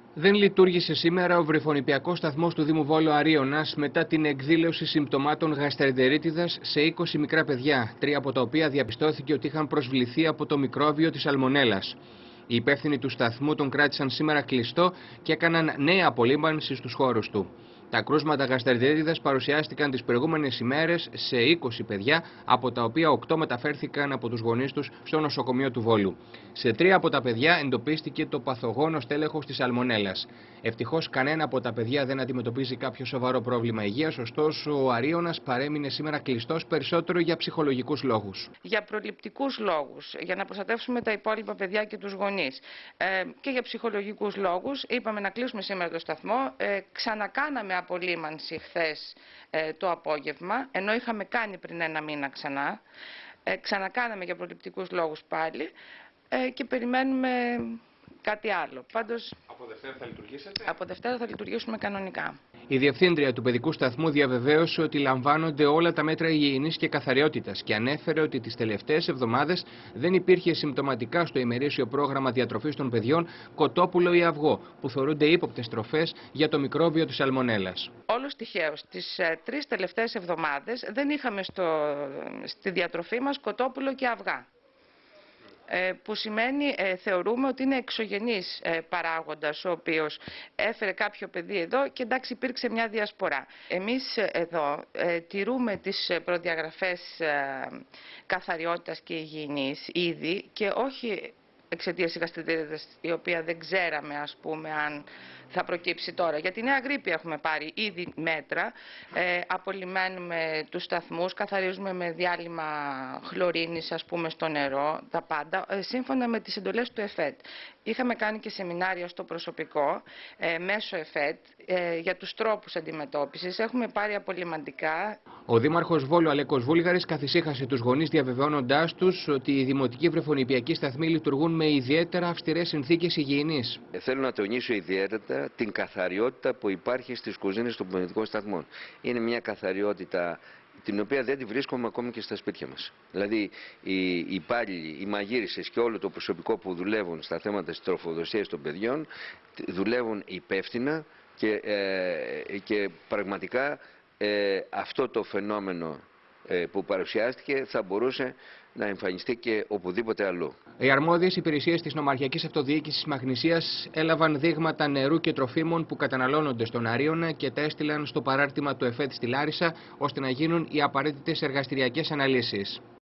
Δεν λειτουργήσε σήμερα ο βρεφονηπιακός σταθμός του Δήμου Βόλου Αρίωνας μετά την εκδήλωση συμπτωμάτων γαστρεντερίτιδας σε 20 μικρά παιδιά, 3 από τα οποία διαπιστώθηκε ότι είχαν προσβληθεί από το μικρόβιο της σαλμονέλας. Οι υπεύθυνοι του σταθμού τον κράτησαν σήμερα κλειστό και έκαναν νέα απολύμβανση στους χώρους του. Τα κρούσματα γαστρεντερίτιδας παρουσιάστηκαν τις προηγούμενες ημέρες σε 20 παιδιά, από τα οποία 8 μεταφέρθηκαν από τους γονείς τους στο νοσοκομείο του Βόλου. Σε 3 από τα παιδιά εντοπίστηκε το παθογόνο στέλεχος της σαλμονέλας. Ευτυχώς κανένα από τα παιδιά δεν αντιμετωπίζει κάποιο σοβαρό πρόβλημα υγείας, ωστόσο ο Αρίωνας παρέμεινε σήμερα κλειστός περισσότερο για ψυχολογικούς λόγους. Για προληπτικούς λόγους, για να προστατεύσουμε τα υπόλοιπα παιδιά και τους γονείς και για ψυχολογικούς λόγους είπαμε να κλείσουμε σήμερα το σταθμό. Ξανακάναμε απολύμανση χθες το απόγευμα, ενώ είχαμε κάνει πριν 1 μήνα ξανά. Ξανακάναμε για προληπτικούς λόγους πάλι και περιμένουμε κάτι άλλο. Πάντως, από Δευτέρα θα λειτουργήσετε? Από Δευτέρα θα λειτουργήσουμε κανονικά. Η Διευθύντρια του Παιδικού Σταθμού διαβεβαίωσε ότι λαμβάνονται όλα τα μέτρα υγιεινής και καθαριότητας και ανέφερε ότι τις τελευταίες εβδομάδες δεν υπήρχε συμπτωματικά στο ημερήσιο πρόγραμμα διατροφής των παιδιών κοτόπουλο ή αυγό, που θεωρούνται ύποπτες τροφές για το μικρόβιο της σαλμονέλας. Όλος τυχαίως, τις 3 τελευταίες εβδομάδες δεν είχαμε στη διατροφή μας κοτόπουλο και αυγά. Που σημαίνει θεωρούμε ότι είναι εξωγενής παράγοντας ο οποίος έφερε κάποιο παιδί εδώ και εντάξει υπήρξε μια διασπορά. Εμείς εδώ τηρούμε τις προδιαγραφές καθαριότητας και υγιεινής ήδη και όχι εξαιτίας της γαστρεντερίτιδας, η οποία δεν ξέραμε ας πούμε αν θα προκύψει τώρα. Για τη νέα γρίπη έχουμε πάρει ήδη μέτρα, απολυμμένουμε τους σταθμούς, καθαρίζουμε με διάλειμμα χλωρίνης ας πούμε στο νερό, τα πάντα, σύμφωνα με τις εντολές του ΕΦΕΤ. Είχαμε κάνει και σεμινάρια στο προσωπικό μέσω ΕΦΕΤ για τους τρόπους αντιμετώπισης. Έχουμε πάρει απολυμαντικά. Ο Δήμαρχος Βόλου Αλέκος Βούλγαρης καθησύχασε τους γονείς διαβεβαιώνοντάς τους ότι οι δημοτικοί βρεφονηπιακοί σταθμοί λειτουργούν με ιδιαίτερα αυστηρές συνθήκες υγιεινής. Θέλω να τονίσω ιδιαίτερα την καθαριότητα που υπάρχει στις κουζίνες των παιδικών σταθμών. Είναι μια καθαριότητα την οποία δεν τη βρίσκουμε ακόμη και στα σπίτια μας. Δηλαδή οι υπάλληλοι, οι μαγείρισες και όλο το προσωπικό που δουλεύουν στα θέματα της τροφοδοσίας των παιδιών δουλεύουν υπεύθυνα και πραγματικά αυτό το φαινόμενο που παρουσιάστηκε θα μπορούσε να εμφανιστεί και οπουδήποτε αλλού. Οι αρμόδιες υπηρεσίες της Νομαρχιακής Αυτοδιοίκησης Μαγνησίας έλαβαν δείγματα νερού και τροφίμων που καταναλώνονται στον Αρίωνα και τα έστειλαν στο παράρτημα του ΕΦΕΤ στη Λάρισα, ώστε να γίνουν οι απαραίτητες εργαστηριακές αναλύσεις.